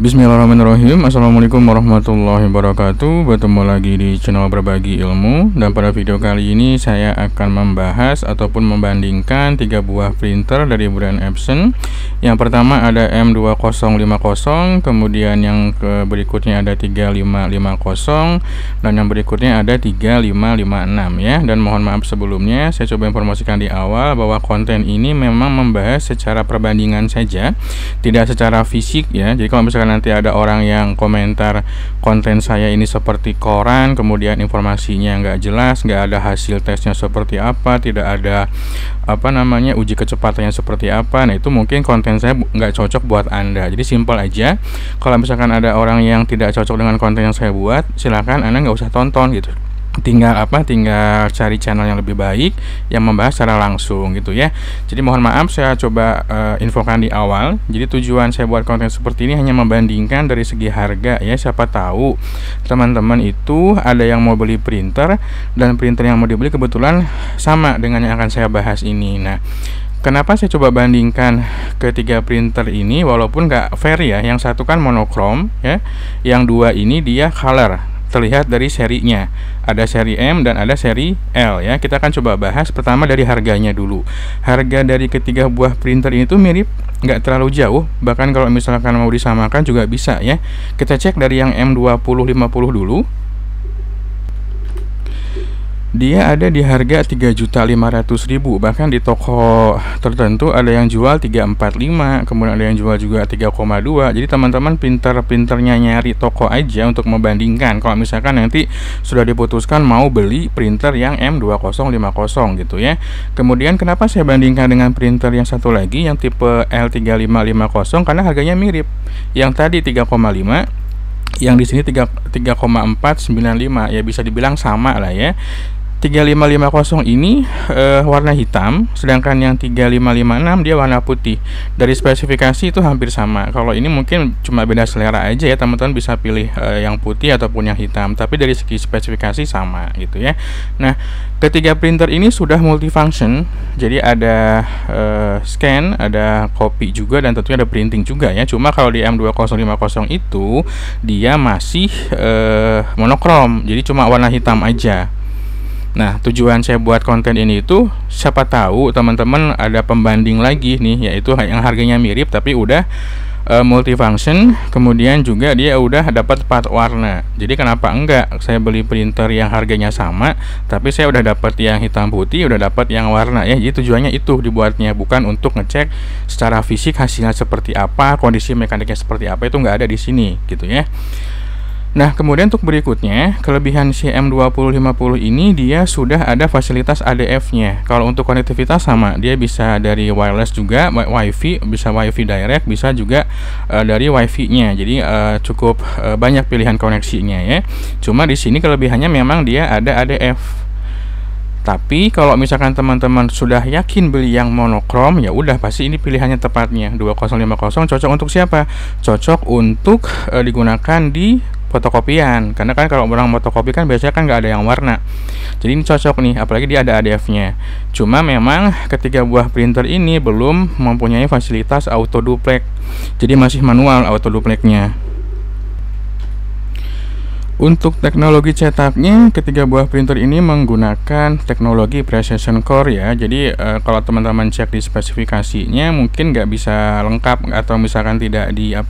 Bismillahirrahmanirrahim. Assalamualaikum warahmatullahi wabarakatuh. Bertemu lagi di channel Berbagi Ilmu. Dan pada video kali ini saya akan membahas ataupun membandingkan 3 buah printer dari brand Epson. Yang pertama ada M2050, kemudian yang berikutnya ada 3550, dan yang berikutnya ada 3556 ya. Dan mohon maaf sebelumnya, saya coba informasikan di awal bahwa konten ini memang membahas secara perbandingan saja, tidak secara fisik ya. Jadi kalau misalkan nanti ada orang yang komentar konten saya ini seperti koran, kemudian informasinya nggak jelas, nggak ada hasil tesnya seperti apa, tidak ada uji kecepatannya seperti apa, nah itu mungkin konten saya nggak cocok buat Anda. Jadi simpel aja, kalau misalkan ada orang yang tidak cocok dengan konten yang saya buat, silakan Anda nggak usah tonton gitu. Tinggal cari channel yang lebih baik yang membahas secara langsung gitu ya. Jadi mohon maaf, saya coba infokan di awal. Jadi tujuan saya buat konten seperti ini hanya membandingkan dari segi harga ya. Siapa tahu teman-teman itu ada yang mau beli printer, dan printer yang mau dibeli kebetulan sama dengan yang akan saya bahas ini. Nah, kenapa saya coba bandingkan ketiga printer ini walaupun nggak fair ya. Yang satu kan monokrom ya, yang dua ini dia color. Terlihat dari serinya, ada seri M dan ada seri L ya. Kita akan coba bahas pertama dari harganya dulu. Harga dari ketiga buah printer ini tuh mirip, nggak terlalu jauh, bahkan kalau misalkan mau disamakan juga bisa ya. Kita cek dari yang M2050 dulu. Dia ada di harga 3.500.000, bahkan di toko tertentu ada yang jual 345, kemudian ada yang jual juga 3,2. Jadi teman-teman pinter-pinternya nyari toko aja untuk membandingkan. Kalau misalkan nanti sudah diputuskan mau beli printer yang M2050 gitu ya. Kemudian kenapa saya bandingkan dengan printer yang satu lagi yang tipe L3550? Karena harganya mirip. Yang tadi 3,5, yang di sini 3,495 ya, bisa dibilang sama lah ya. 3550 ini warna hitam, sedangkan yang 3556 dia warna putih. Dari spesifikasi itu hampir sama. Kalau ini mungkin cuma beda selera aja ya, teman-teman bisa pilih yang putih ataupun yang hitam, tapi dari segi spesifikasi sama gitu ya. Nah, ketiga printer ini sudah multifunction, jadi ada scan, ada copy juga, dan tentunya ada printing juga ya. Cuma kalau di M2050 itu dia masih monokrom, jadi cuma warna hitam aja. Nah, tujuan saya buat konten ini itu siapa tahu teman-teman ada pembanding lagi nih, yaitu yang harganya mirip tapi udah multifunction, kemudian juga dia udah dapat 4 warna. Jadi kenapa enggak saya beli printer yang harganya sama tapi saya udah dapat yang hitam putih, udah dapat yang warna ya. Jadi tujuannya itu dibuatnya, bukan untuk ngecek secara fisik hasilnya seperti apa, kondisi mekaniknya seperti apa, itu nggak ada di sini gitu ya. Nah, kemudian untuk berikutnya, kelebihan si M2050 ini dia sudah ada fasilitas ADF-nya. Kalau untuk konektivitas sama, dia bisa dari wireless juga, WiFi, bisa WiFi direct, bisa juga dari WiFi-nya. Jadi cukup banyak pilihan koneksinya ya. Cuma di sini kelebihannya memang dia ada ADF. Tapi kalau misalkan teman-teman sudah yakin beli yang monokrom, ya udah pasti ini pilihannya tepatnya. 2050 cocok untuk siapa? Cocok untuk digunakan di fotokopian, karena kan kalau orang fotokopi kan biasanya kan nggak ada yang warna. Jadi ini cocok nih, apalagi dia ada ADF-nya. Cuma memang ketiga buah printer ini belum mempunyai fasilitas auto duplex, jadi masih manual auto duplexnya. Untuk teknologi cetaknya, ketiga buah printer ini menggunakan teknologi Precision Core ya. Jadi kalau teman-teman cek di spesifikasinya mungkin nggak bisa lengkap, atau misalkan tidak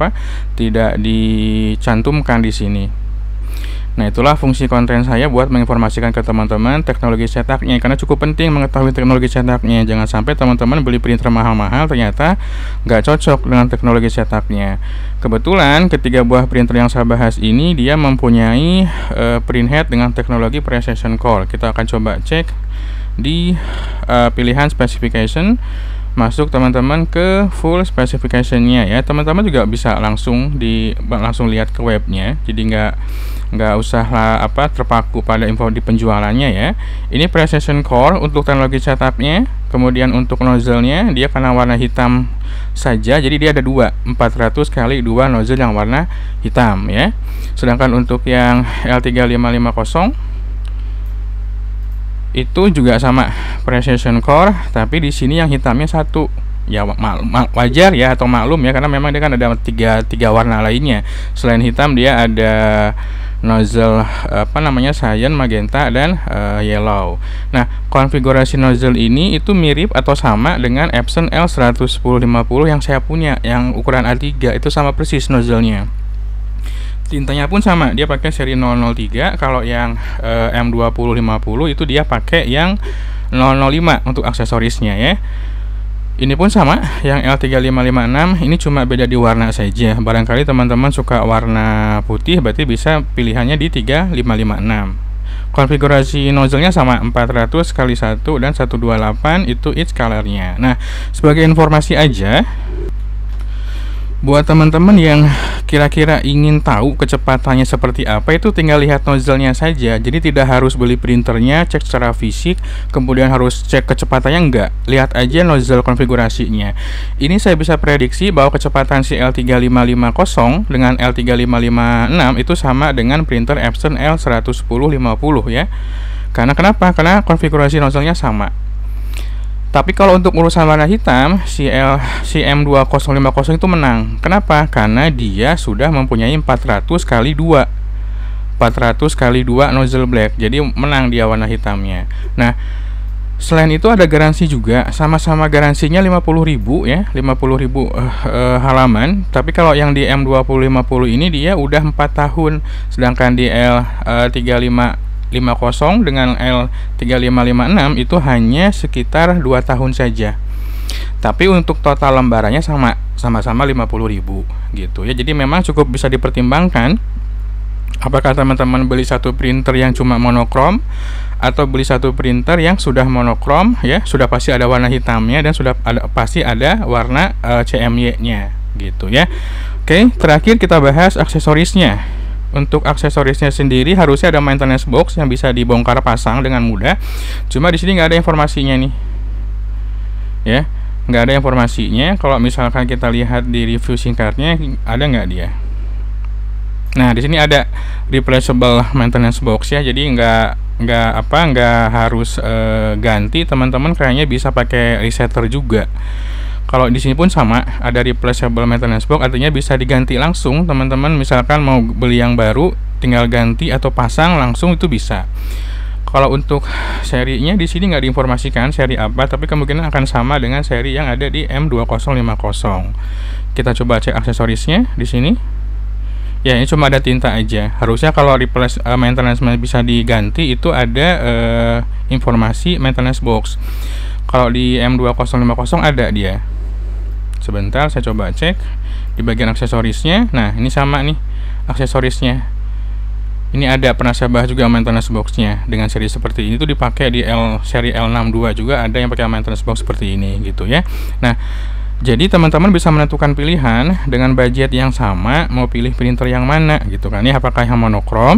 dicantumkan di sini. Nah, itulah fungsi konten saya buat menginformasikan ke teman-teman teknologi cetaknya, karena cukup penting mengetahui teknologi cetaknya. Jangan sampai teman-teman beli printer mahal-mahal ternyata nggak cocok dengan teknologi cetaknya. Kebetulan ketiga buah printer yang saya bahas ini dia mempunyai printhead dengan teknologi Precision Core. Kita akan coba cek di pilihan specification. Masuk teman-teman ke full specification-nya ya. Teman-teman juga bisa langsung lihat ke webnya. Jadi nggak usah terpaku pada info di penjualannya ya. Ini Precision Core untuk teknologi setupnya. Kemudian untuk nozzle-nya dia karena warna hitam saja, jadi dia ada 400 kali 2 nozzle yang warna hitam ya. Sedangkan untuk yang L3550 itu juga sama Precision Core, tapi di sini yang hitamnya 1 Ya wajar ya atau maklum ya, karena memang dia kan ada tiga warna lainnya. Selain hitam dia ada nozzle cyan, magenta, dan yellow. Nah, konfigurasi nozzle ini itu mirip atau sama dengan Epson L11050 yang saya punya, yang ukuran A3 itu sama persis nozzle-nya. Tintanya pun sama, dia pakai seri 003. Kalau yang M2050 itu dia pakai yang 005 untuk aksesorisnya ya. Ini pun sama, yang L3556 ini cuma beda di warna saja. Barangkali teman-teman suka warna putih, berarti bisa pilihannya di 3556. Konfigurasi nozzle-nya sama, 400x1 dan 128 itu each color-nya. Nah, sebagai informasi aja buat teman-teman yang kira-kira ingin tahu kecepatannya seperti apa, itu tinggal lihat nozzle-nya saja. Jadi tidak harus beli printernya, cek secara fisik, kemudian harus cek kecepatannya, enggak. Lihat aja nozzle konfigurasinya. Ini saya bisa prediksi bahwa kecepatan si L3550 dengan L3556 itu sama dengan printer Epson L11050 ya. Karena kenapa? Karena konfigurasi nozzle-nya sama. Tapi kalau untuk urusan warna hitam, si M2050 itu menang. Kenapa? Karena dia sudah mempunyai 400x2 nozzle black. Jadi menang dia warna hitamnya. Nah, selain itu ada garansi juga, sama-sama garansinya 50.000 ya, 50.000 halaman. Tapi kalau yang di M2050 ini dia udah 4 tahun, sedangkan di L3550 dengan L3556 itu hanya sekitar 2 tahun saja. Tapi untuk total lembarannya sama-sama 50.000 gitu ya. Jadi memang cukup bisa dipertimbangkan apakah teman-teman beli satu printer yang cuma monokrom atau beli satu printer yang sudah monokrom ya, sudah pasti ada warna hitamnya dan sudah pasti ada warna CMY-nya gitu ya. Oke, terakhir kita bahas aksesorisnya. Untuk aksesorisnya sendiri harusnya ada maintenance box yang bisa dibongkar pasang dengan mudah. Cuma di sini nggak ada informasinya nih, ya, nggak ada informasinya. Kalau misalkan kita lihat di review singkatnya, ada nggak dia? Nah, di sini ada replaceable maintenance box ya. Jadi nggak harus ganti. Teman-teman kayaknya bisa pakai resetter juga. Kalau di sini pun sama, ada replaceable maintenance box, artinya bisa diganti langsung. Teman-teman misalkan mau beli yang baru, tinggal ganti atau pasang langsung itu bisa. Kalau untuk serinya di sini nggak diinformasikan seri apa, tapi kemungkinan akan sama dengan seri yang ada di M2050. Kita coba cek aksesorisnya di sini. Ya, ini cuma ada tinta aja. Harusnya kalau replace maintenance bisa diganti itu ada informasi maintenance box. Kalau di M2050 ada dia. Sebentar, saya coba cek di bagian aksesorisnya. Nah, ini sama nih aksesorisnya. Ini ada penasabah juga maintenance boxnya dengan seri seperti ini. Itu dipakai di seri L62 juga ada yang pakai maintenance box seperti ini gitu ya. Nah, jadi teman-teman bisa menentukan pilihan dengan budget yang sama, mau pilih printer yang mana gitu kan ya. Apakah yang monokrom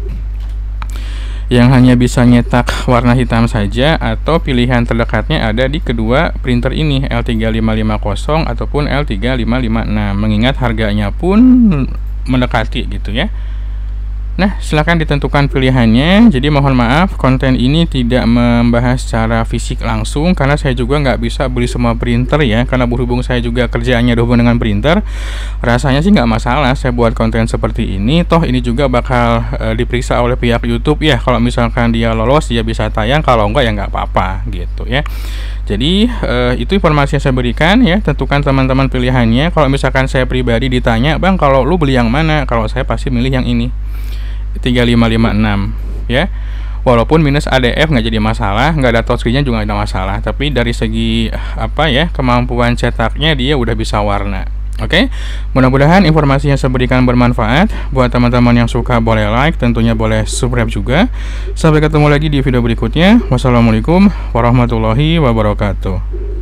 yang hanya bisa nyetak warna hitam saja, atau pilihan terdekatnya ada di kedua printer ini, L3550 ataupun L3556, mengingat harganya pun mendekati gitu ya. Nah, silahkan ditentukan pilihannya. Jadi mohon maaf, konten ini tidak membahas secara fisik langsung, karena saya juga nggak bisa beli semua printer ya, karena berhubung saya juga kerjaannya berhubung dengan printer. Rasanya sih nggak masalah saya buat konten seperti ini, toh ini juga bakal diperiksa oleh pihak YouTube ya. Kalau misalkan dia lolos, dia bisa tayang, kalau enggak ya nggak apa-apa gitu ya. Jadi itu informasi yang saya berikan ya. Tentukan teman-teman pilihannya. Kalau misalkan saya pribadi ditanya, "Bang, kalau lu beli yang mana?" Kalau saya pasti milih yang ini, 3556 ya. Walaupun minus ADF nggak jadi masalah, nggak ada touchscreen-nya juga nggak ada masalah, tapi dari segi kemampuan cetaknya dia udah bisa warna. Oke, mudah-mudahan informasi yang saya berikan bermanfaat. Buat teman-teman yang suka boleh like, tentunya boleh subscribe juga. Sampai ketemu lagi di video berikutnya. Wassalamualaikum warahmatullahi wabarakatuh.